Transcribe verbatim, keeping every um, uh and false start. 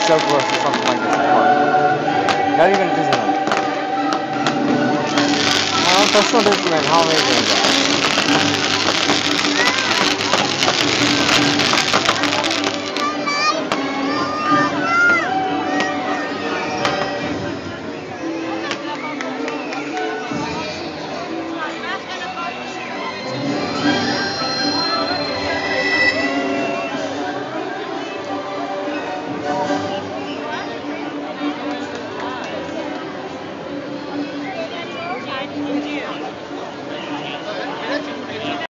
so close to something like this park. Not even a Disneyland. Oh, that's not Disneyland. How amazing is that?